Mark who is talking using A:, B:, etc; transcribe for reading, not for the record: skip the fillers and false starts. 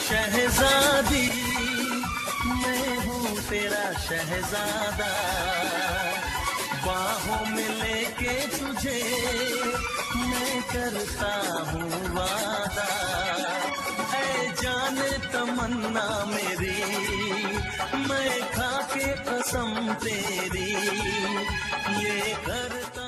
A: शहजादी, मैं हूँ तेरा शहजादा, बाहों में लेके तुझे मैं करता हूँ वादा। ऐ जाने तमन्ना मेरी, मैं खा के कसम तेरी ये करता